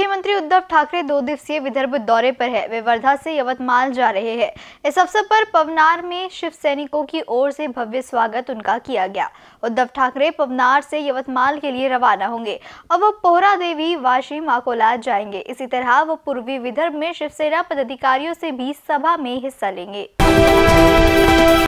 मुख्यमंत्री उद्धव ठाकरे 2 दिवसीय विदर्भ दौरे पर है। वे वर्धा से यवतमाल जा रहे हैं। इस अवसर पर पवनार में शिव सैनिकों की ओर से भव्य स्वागत उनका किया गया। उद्धव ठाकरे पवनार से यवतमाल के लिए रवाना होंगे और वो पोहरा देवी, वाशी, माकोला जाएंगे। इसी तरह वो पूर्वी विदर्भ में शिवसेना पदाधिकारियों से भी सभा में हिस्सा लेंगे।